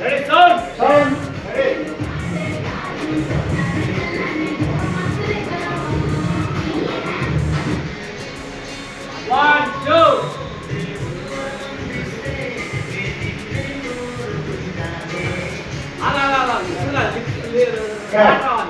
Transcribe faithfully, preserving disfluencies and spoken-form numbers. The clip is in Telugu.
Ready, sound. Sound. Ready. One, two. Ala, ala, ala. Itulah.